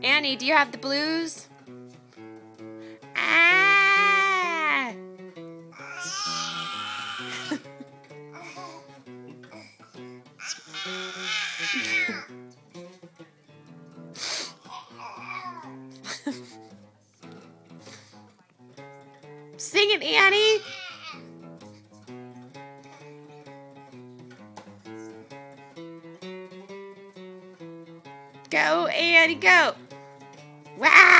Annie, do you have the blues? Ah! Sing it, Annie! Go, Annie, go! Wow!